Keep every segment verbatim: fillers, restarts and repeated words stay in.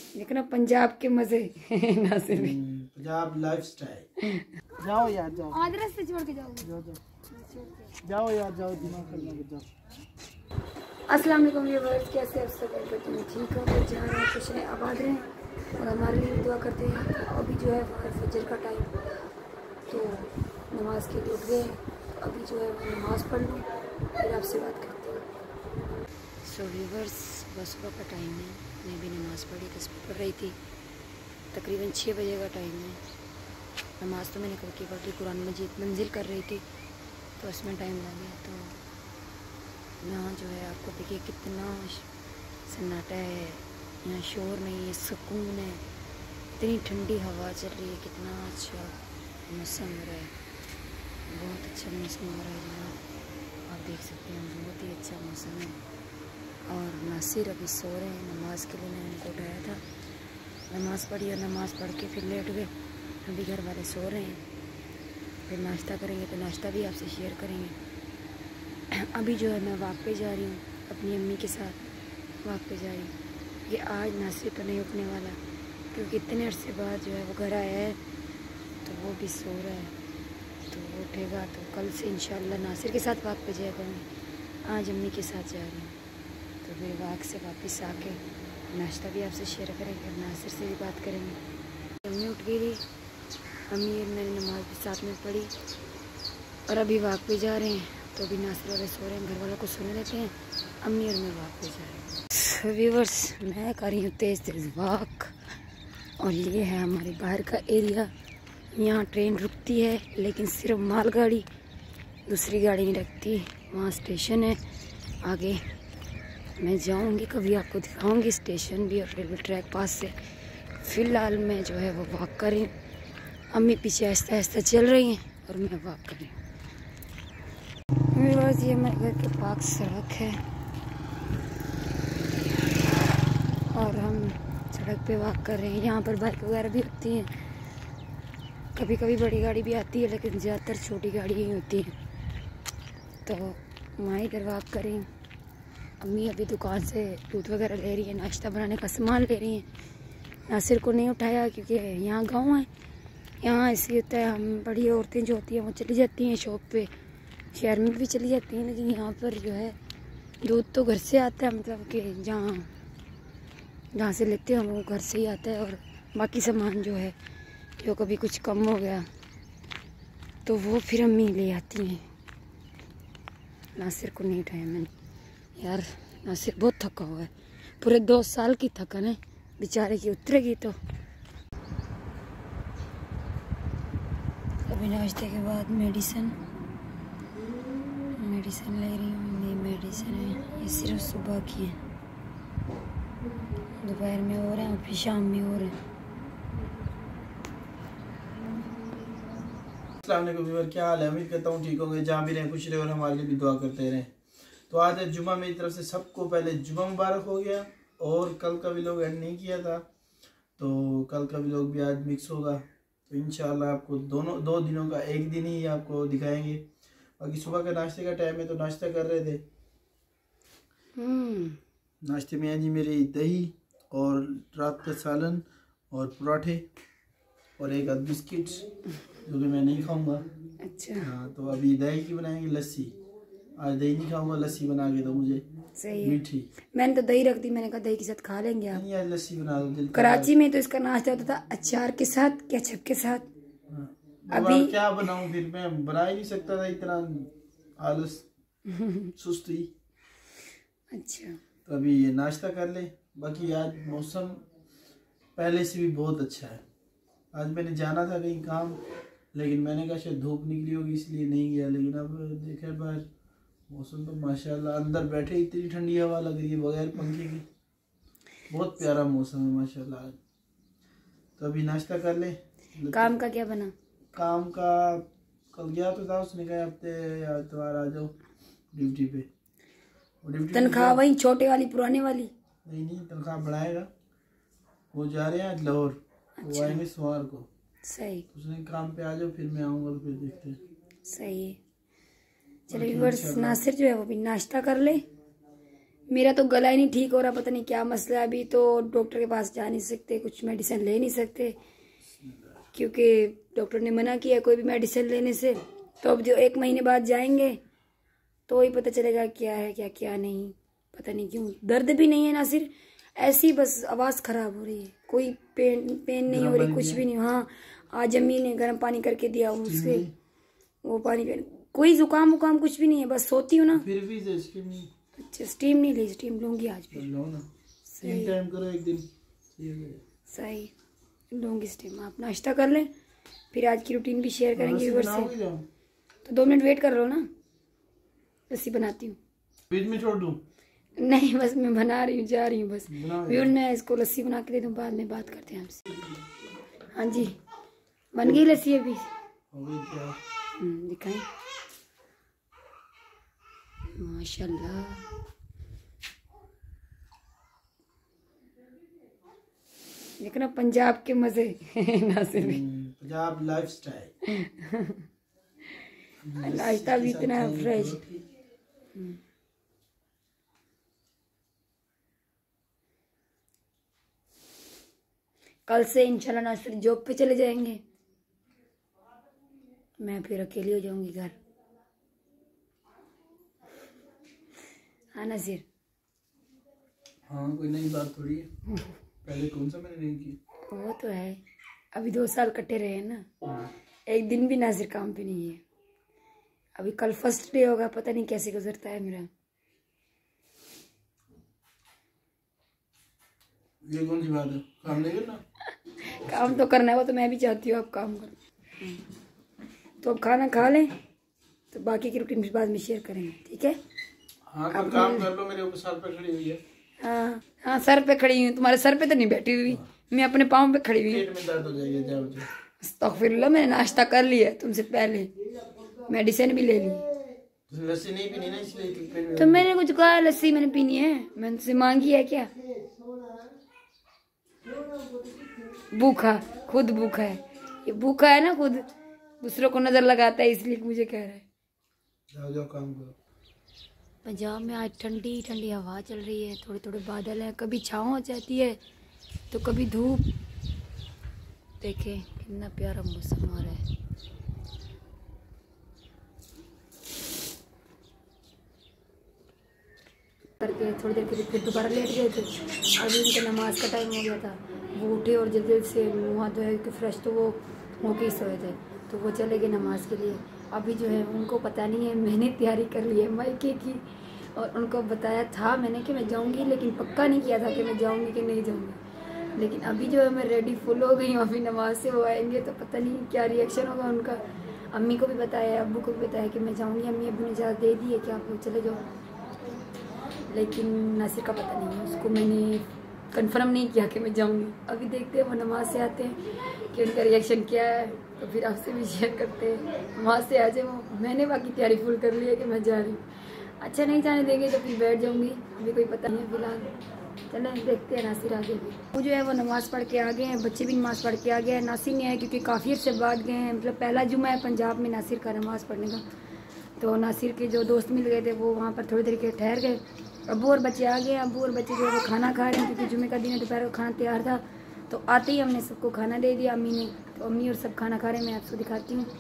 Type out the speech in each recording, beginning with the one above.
देखना पंजाब के मजे नासिर में। पंजाब लाइफस्टाइल। जाओ यार जाओ, आधे रास्ते छोड़ के जाओ। जाओ जाओ जाओ यार जाओ, दिमाग करना के जाओ। अस्सलाम वालेकुम व्यूअर्स, कैसे आप सब? अगर तुम ठीक हो तो जहाँ रहे खुश रहें, आबाद रहें और हमारे लिए दुआ करते हैं। तो अभी जो है फजर का टाइम, तो नमाज के लिए उठ गए। तो अभी जो है मैं नमाज़ पढ़ लूँ, फिर आपसे बात करते हैं। सो व्यूअर्स, सुबह सुबह का टाइम है, मैं भी नमाज़ पढ़ी, तस्बीह पढ़ रही थी। तकरीबन छः बजे का टाइम है। नमाज़ तो मैंने कल की पढ़ ली, कुरान मजीद मंजिल कर रही थी तो उसमें टाइम लग गया। तो यहाँ जो है आपको देखिए कितना सन्नाटा है, यहाँ शोर नहीं है, सुकून है, इतनी ठंडी हवा चल रही है, कितना अच्छा मौसम हो रहा है, बहुत अच्छा मौसम हो रहा है जनाब, आप देख सकते हैं बहुत ही अच्छा मौसम है। और नासिर अभी सो रहे हैं, नमाज के लिए मैंने उनको उठाया था, नमाज़ पढ़ी और नमाज़ पढ़ के फिर लेट गए। अभी घर वाले सो रहे हैं, फिर नाश्ता करेंगे तो नाश्ता भी आपसे शेयर करेंगे। अभी जो है मैं वॉक पे जा रही हूँ, अपनी अम्मी के साथ वॉक पे जा रही हूँ। ये आज नासिर तो नहीं उठने वाला, क्योंकि इतने अरसे बाद जो है वो घर आया है, तो वो भी सो रहा है, तो वो उठेगा तो कल से इंशाल्लाह नासिर के साथ वॉक पे जाया करूँगी। आज अम्मी के साथ जा रही हूँ, तो फिर वॉक से वापस आके नाश्ता भी आपसे शेयर करेंगे और नासिर से भी बात करेंगे। अम्मी उठ गई थी, अम्मी और मैंने नमाज भी साथ में पढ़ी और अभी वॉक पे जा रहे हैं। तो अभी नासिर वाले सो रहे हैं, घर वालों को सोने देते हैं, अम्मी और मैं वॉक पे जा रहे हैं। व्यूअर्स, मैं कर रही हूँ तेज़ तेज़ वॉक और ये है हमारे बाहर का एरिया। यहाँ ट्रेन रुकती है लेकिन सिर्फ मालगाड़ी, दूसरी गाड़ी नहीं रखती। वहाँ स्टेशन है, आगे मैं जाऊँगी, कभी आपको दिखाऊँगी स्टेशन भी और रेलवे ट्रैक पास से। फ़िलहाल मैं जो है वो वॉक कर रही हूँ, अम्मी पीछे आहिस्ता आहिस्ता चल रही हैं और मैं वॉक कर रही हूँ। मेरे पास ये मेरे घर के पास सड़क है और हम सड़क पे वॉक कर रहे हैं। यहाँ पर बाइक वगैरह भी होती हैं, कभी कभी बड़ी गाड़ी भी आती है, लेकिन ज़्यादातर छोटी गाड़ी ही होती है। तो वहाँ इधर वॉक कर रही हूँ। अम्मी अभी दुकान से दूध वगैरह ले रही है, नाश्ता बनाने का सामान ले रही हैं। नासिर को नहीं उठाया क्योंकि यहाँ गाँव है, यहाँ ऐसे होता है, हम बड़ी औरतें जो होती हैं वो चली जाती हैं शॉप पे, शहर में भी चली जाती हैं, लेकिन यहाँ पर जो है दूध तो घर से आता है, मतलब कि जहाँ जहाँ से लेते हैं वो घर से ही आता है। और बाकी सामान जो है, जो कभी कुछ कम हो गया तो वो फिर अम्मी ले आती हैं। नासिर को नहीं उठाया मैंने, यार नासिर बहुत थका हुआ है, पूरे दो साल की थकन है बेचारे की, उतरेगी तो। अभी नाश्ते के बाद मेडिसिन मेडिसिन ले रही हूँ। ये मेडिसिन है, ये सिर्फ सुबह की है, दोपहर में हो रहे हैं और फिर शाम में हो रहे हैं। अस्सलाम वालेकुम व्यूअर, क्या हाल है? उम्मीद करता हूँ ठीक होंगे, जहाँ भी रहें खुश रहे और हमारे लिए भी दुआ करते रहें। तो आज है जुमा, मेरी तरफ से सबको पहले जुमा मुबारक हो गया। और कल का व्लॉग एंड नहीं किया था, तो कल का व्लॉग भी आज मिक्स होगा। तो इंशाल्लाह आपको दोनों दो दिनों का एक दिन ही आपको दिखाएंगे। बाकी सुबह का नाश्ते का टाइम है तो नाश्ता कर रहे थे। नाश्ते में है जी मेरी दही और रात का सालन और पराठे और एक आध बिस्किट्स, जो कि मैं नहीं खाऊंगा। अच्छा हाँ, तो अभी दही की बनाएंगे लस्सी। आज दही नहीं खाऊंगा, लस्सी बना के दो मुझे। सही है, मीठी। मैंने तो दही रख दी, मैंने कहा दही के साथ खा लेंगे आप। नहीं, आज लस्सी बना दो। कराची में तो इसका नाश्ता होता था अचार के साथ, केचप के साथ। हाँ। अभी क्या बनाऊं, फिर मैं बना ही नहीं सकता था, इतना आलस सुस्ती। अच्छा, तो अभी ये नाश्ता कर ले। बाकी आज मौसम पहले से भी बहुत अच्छा है। आज मैंने जाना था कहीं काम, लेकिन मैंने कहा शायद धूप निकली होगी इसलिए नहीं गया। लेकिन अब देखे बाहर मौसम तो माशाल्लाह, अंदर बैठे इतनी ठंडी हवा लग रही है बगैर पंखे की, बहुत प्यारा मौसम है माशाल्लाह आज। तो अभी नाश्ता कर ले। काम का क्या बना? काम का कल गया तो था, उसने कहा हफ्ते या इतवार आ जाओ ड्यूटी पे। तनख्वाह वही छोटे वाली पुराने वाली? नहीं नहीं, तनख्वाह बढ़ाएगा। वो जा रहे हैं आज लाहौर। अच्छा। वो आएंगे सोमवार को। सही। उसने काम पे आ जाओ, फिर मैं आऊँगा तो फिर देखते हैं। सही है। चलो व्यूअर्स, नासिर जो है वो भी नाश्ता कर ले, मेरा तो गला ही नहीं ठीक हो रहा, पता नहीं क्या मसला है। अभी तो डॉक्टर के पास जा नहीं सकते, कुछ मेडिसिन ले नहीं सकते, क्योंकि डॉक्टर ने मना किया कोई भी मेडिसिन लेने से। तो अब जो एक महीने बाद जाएंगे तो ही पता चलेगा क्या है क्या क्या नहीं। पता नहीं क्यों दर्द भी नहीं है ना, सिर्फ ऐसी बस आवाज़ खराब हो रही है, कोई पेन पेन नहीं हो रही, कुछ भी नहीं। हाँ आज अम्मी ने गर्म पानी करके दिया उससे, वो पानी कर, कोई जुकाम वुकाम कुछ भी नहीं है, बस सोती हूँ ना। फिर भी स्टीम नहीं, अच्छा स्टीम नहीं ली, स्टीम लूंगी आज भी। लो ना, तीन टाइम करो एक दिन, सही लूंगी स्टीम। आप नाश्ता कर लें, फिर आज की रूटीन भी शेयर करेंगे व्यूअर्स से। तो दो मिनट वेट कर लो ना, लस्सी बनाती हूँ। बीच में छोड़ दूँ? नहीं बस मैं बना रही हूँ, जा रही हूँ बस। व्यूअर मैं इसको लस्सी बना के दे दूँ, बाद में बात करते हैं हमसे। हाँ जी बन गई लस्सी अभी, दिखाएं। माशाल्लाह देखना पंजाब के मजे नासिर भी। पंजाब लाइफस्टाइल, नाश्ता भी इतना फ्रेश। कल से इंशाल्लाह नासिर जॉब पे चले जाएंगे, मैं फिर अकेली हो जाऊंगी घर। हाँ नासिर? हाँ कोई नई बात थोड़ी है, पहले कौन सा मैंने नहीं की। वो तो है, अभी दो साल कटे रहे हैं ना, एक दिन भी नासिर काम पे नहीं है। अभी कल फर्स्ट डे होगा, पता नहीं कैसे गुजरता है मेरा। ये कौन सी बात है, काम नहीं करना? काम तो करना है, वो तो मैं भी चाहती हूँ आप काम करो। तो अब खाना खा लें, तो बाकी की रूटीन बाद में शेयर करेंगे, ठीक है? हाँ अब काम कर लो, मेरे ऊपर सर पे खड़ी हुई है। हाँ हाँ सर पे खड़ी हुई, तुम्हारे सर पे तो नहीं बैठी हुई, मैं अपने पाँव पे खड़ी हुई। पेट में दर्द हो जाएगा, जाओ जाओ। अस्तगफिरुल्लाह, मैंने नाश्ता कर लिया तुमसे पहले, मेडिसिन भी ले ली। लस्सी नहीं पीनी ना, इसलिए तो मैंने कुछ कहा लस्सी मैंने पीनी है, मैंने तुझसे मांगी है क्या? भूखा, खुद भूखा है, ये भूखा है ना, खुद दूसरों को नजर लगाता है, इसलिए मुझे कह रहा है। जाओ जाओ काम करो। पंजाब में आज ठंडी ठंडी हवा चल रही है, थोड़े थोड़े बादल हैं, कभी छाँव हो जाती है तो कभी धूप। देखें कितना प्यारा मौसम हो रहा है। करके थोड़ी देर के लिए फिर दोबारा लेट गए थे, अभी उनका नमाज का टाइम हो गया था, वो उठे और जल्दी से मुँह हाथ धोए कि फ्रेश, तो वो होके सोए थे, तो वो चले गए नमाज के लिए। अभी जो है उनको पता नहीं है, मैंने तैयारी कर ली है मायके की, और उनको बताया था मैंने कि मैं जाऊंगी, लेकिन पक्का नहीं किया था कि मैं जाऊंगी कि नहीं जाऊंगी। लेकिन अभी जो है मैं रेडी फुल हो गई हूँ, अभी नमाज से वो आएंगे तो पता नहीं क्या रिएक्शन होगा उनका। अम्मी को भी बताया, अब्बू को भी बताया कि मैं जाऊँगी, अम्मी अब्बू ने इजाज़त दे दी है कि आप लोग चले जाओ, लेकिन नासिर का पता नहीं है, उसको मैंने कंफर्म नहीं किया कि मैं जाऊँगी। अभी देखते हैं वो नमाज से आते हैं कि उनका रिएक्शन क्या है, तो फिर आपसे भी शेयर करते हैं। वहाँ से आ जाए वो, मैंने बाकी तैयारी फुल कर ली है कि मैं जा रही हूँ। अच्छा नहीं जाने देंगे तो फिर बैठ जाऊँगी, अभी कोई पता नहीं है फिलहाल। चलें देखते हैं नासिर आगे भी। वो जो है वो नमाज़ पढ़ के आ गए हैं, बच्चे भी नमाज़ पढ़ के आ गए हैं। नासिर नहीं आए क्योंकि काफ़ी से बाद गए हैं, मतलब पहला जुम्मा है पंजाब में नासिर का नमाज़ पढ़ने का। तो नासिर के जो दोस्त मिल गए थे वो वहाँ पर थोड़ी देर के ठहर गए। अब्बू और बच्चे आ गए, अब्बू और बच्चे जो है वो खाना खा रहे हैं, क्योंकि जुम्मे का दिन है, दोपहर का खाना तैयार था। तो आते ही हमने सबको खाना दे दिया अम्मी ने, तो अम्मी और सब खाना खा रहे हैं, मैं आपको दिखाती हूँ।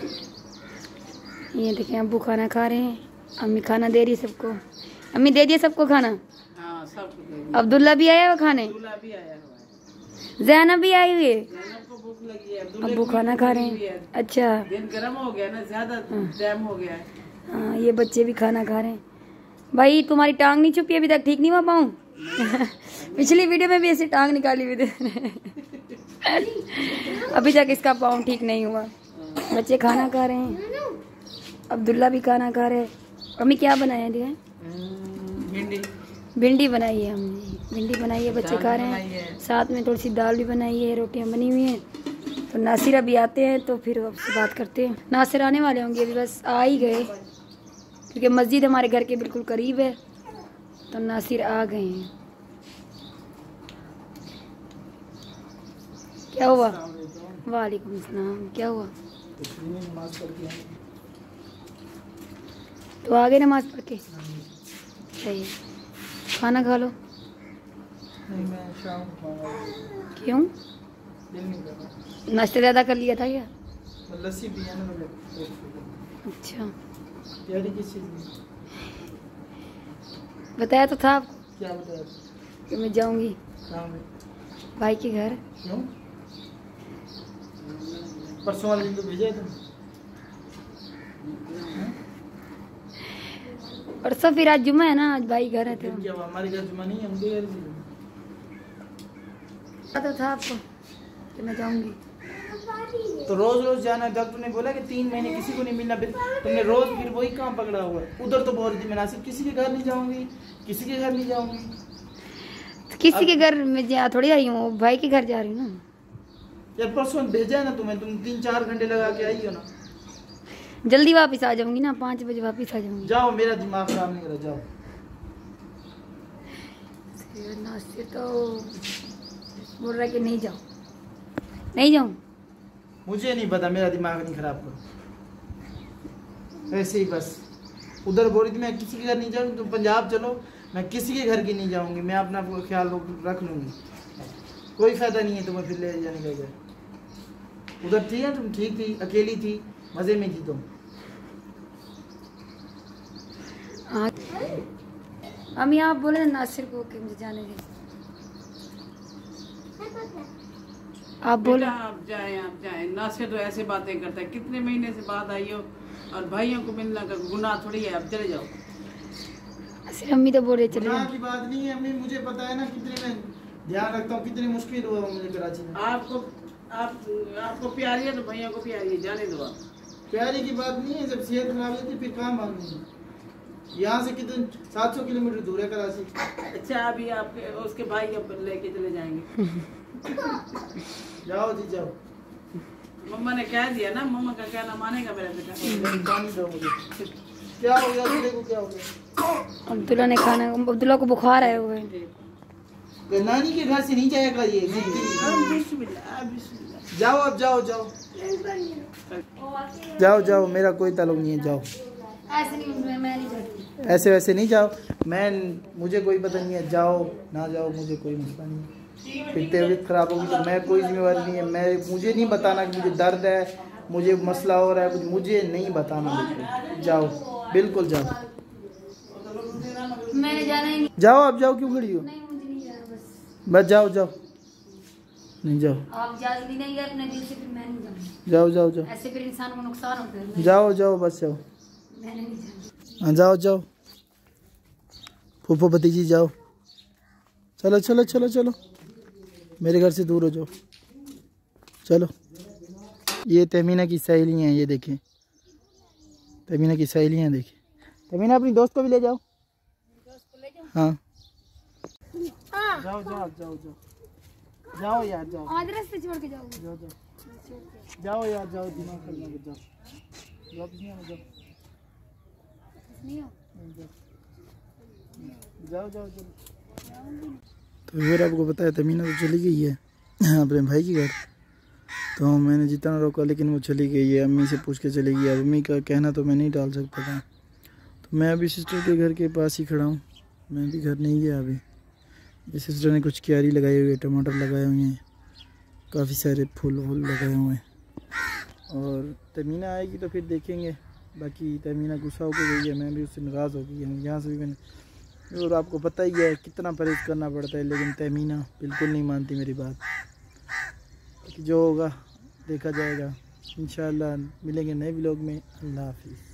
ये देखें अब्बू खाना खा रहे हैं, अम्मी खाना दे रही है सबको। अम्मी दे दिए सबको खाना? हाँ सबको। अब्दुल्ला भी आया हुआ खाने? ज़ैनब भी आई हुई है? अब्बू खाना खा रहे हैं। अच्छा दिन गर्म हो गया ना, ज्यादा टाइम हो गया है। हाँ ये बच्चे भी खाना खा रहे हैं। भाई तुम्हारी टांग नहीं छुपी अभी तक, ठीक नहीं हुआ पाऊँ? पिछली वीडियो में भी ऐसे टांग निकाली हुई थी। अभी तक इसका पाँव ठीक नहीं हुआ। बच्चे खाना खा रहे हैं, अब्दुल्ला भी खाना खा रहे हैं। अम्मी क्या बनाया दिया? भिंडी भिंडी बनाई है हमने, भिंडी बनाई है, बच्चे खा रहे हैं। साथ में थोड़ी सी दाल भी बनाई है, रोटियां बनी हुई हैं। तो नासिर अभी आते हैं तो फिर आपसे बात करते हैं। नासिर आने वाले होंगे, अभी बस आ ही गए, क्योंकि मस्जिद हमारे घर के बिल्कुल करीब है, तो नासिर आ गए हैं। क्या हुआ? वालेकुम सलाम। क्या हुआ? तो आ गए नमाज पढ़ के? सही। खाना खा लो। नहीं मैं शाम को खाऊंगा। क्यों? दिल नहीं कर रहा। नाश्ता ज़्यादा कर लिया था क्या? लस्सी पिया ना मुझे। अच्छा, तैयारी किस चीज़ की? बताया तो था आपको क्या बताया? कि मैं जाऊंगी कहाँ में? भाई के घर। क्यों? परसों वाले दिन तो भेजा है तुम। परसों फिर आज जुम्मा है ना, आज भाई घर है तो फिर क्या हुआ? हमारे घर जुमा नहीं है, उनके घर जुमा। पता तो था आपको कि मैं जाऊंगी। तो रोज रोज जाना, डॉक्टर ने बोला कि तीन महीने किसी को नहीं मिलना, फिर तुमने रोज फिर वही काम पकड़ा हुआ है। उधर तो बोल रही थी मैं नासिक किसी के घर नहीं जाऊंगी, किसी के घर नहीं जाऊंगी। तो किसी के घर में जा थोड़ी आई हूँ, भाई के घर जा रही हूँ ना। यार परसों भेजा है ना तुम्हें, तुम तीन चार घंटे लगा के आई हो ना। जल्दी वापस आ जाऊंगी ना, पाँच बजे वापस आ जाऊंगी। जाओ, मेरा दिमाग खराब नहीं करो, जाओ। नाश्ते तो बोल रहा है कि नहीं जाओ, नहीं जाऊँ। मुझे नहीं पता, मेरा दिमाग नहीं खराब करो। ऐसे ही बस उधर बोल रही थी मैं किसी के घर नहीं जाऊंगी, तुम पंजाब चलो, मैं किसी के घर की नहीं जाऊंगी, मैं अपना ख्याल रख लूंगी, कोई फायदा नहीं है तुम्हें फिर ले जाने का घर। उधर थी ना तुम, ठीक थी, अकेली थी, मजे में थी तुम। अम्मी आप बोले नासिर को कि मुझे जाने दें, आप बोले। आप जाएं आप जाएं। नासिर तो ऐसे बातें करता है, कितने महीने से बाद आई हो और भाइयों को मिलना का गुनाह थोड़ी है, आप चले जाओ। सिर्फ अम्मी तो बोल रहे चले गुनाह जाओ। की बात नहीं है अम्मी, मुझे पता है ना कितने मैं ध्यान रखता हूँ, कितनी मुश्किल हुआ मुझे कराची में। आपको आप आपको प्यारी है तो भैया को प्यारी है, जाने दो आप। प्यारी की बात नहीं है, जब सेहत खराब होती है फिर काम मांगनी है। यहाँ से कितने सात सौ किलोमीटर दूर है कराची। अच्छा अभी आपके उसके भाई को लेके चले जाएंगे। जाओ जी जाओ। मम्मा ने कह दिया ना, मम्मा का कहना मानेगा मेरा बेटा। पानी दो मुझे। क्या हो गया दूल्हे को, क्या हो गया? अब्दुल्ला ने खाना, अब्दुल्ला को बुखार आया हुआ है। नानी के घर से नहीं जाया करिए। जाओ अब, जाओ जाओ जाओ जाओ, मेरा कोई ताल्लुक नहीं है, जाओ। ऐसे नहीं, मैं मैं नहीं जाती। ऐसे वैसे नहीं जाओ, मैं मुझे कोई पता नहीं है, जाओ ना जाओ मुझे कोई मसला नहीं है। फिर तबीयत खराब होगी तो मैं कोई जिम्मेवारी नहीं है, मैं मुझे नहीं बताना कि मुझे दर्द है, मुझे मसला हो रहा है, कुछ मुझे नहीं बताना। बिल्कुल जाओ, बिल्कुल जाओ। मैंने जाना ही नहीं। जाओ आप, जाओ क्यों खड़ी हो? नहीं मुझे नहीं जाना, बस बस जाओ जाओ, नहीं जाओ, आप जल्दी नहीं गए अपने दिल से, फिर मैं नहीं जाऊंगी। जाओ जाओ जाओ, ऐसे फिर इंसान को नुकसान होता है। जाओ जाओ बस जाओ। मैंने नहीं जाना। हाँ जाओ जाओ, फूफो भतीजी जाओ, चलो चलो चलो चलो, मेरे घर से दूर हो जाओ, चलो। ये तमीना की सहेलियाँ हैं, ये देखें तमीना की सहेलियाँ देखें। तमीना अपनी दोस्त को भी ले जाओ। हाँ जाओ जाओ जाओ जाओ जाओ यार, जाओ आज रास्ते छोड़ के जाओ। जाओ जाओ जाओ यार, जाओ, दिमाग खराब मत जाओ, वापस नहीं आना, जाओ नहीं हो। जाओ जाओ जाओ। तो फिर आपको पता है तमीना तो चली गई है अपने भाई के घर। तो मैंने जितना रोका लेकिन वो चली गई है, अम्मी से पूछ के चली गई है। अम्मी का कहना तो मैं नहीं डाल सकता था, तो मैं अभी सिस्टर के घर के पास ही खड़ा हूँ, मैं भी घर नहीं गया अभी। ये सिस्टर ने कुछ क्यारी लगाई हुई है, टमाटर लगाए हुए हैं, काफ़ी सारे फूल वूल लगाए हुए हैं। और तमीना आएगी तो फिर देखेंगे। बाकी तमीना गुस्सा होकर गई है, मैं भी उससे नाराज़ हो गई हूँ। यहाँ से भी मैंने, और आपको पता ही है कितना परहेज़ करना पड़ता है, लेकिन तमीना बिल्कुल नहीं मानती मेरी बात। जो होगा देखा जाएगा, इंशाअल्लाह मिलेंगे नए व्लॉग में। अल्लाह हाफिज़।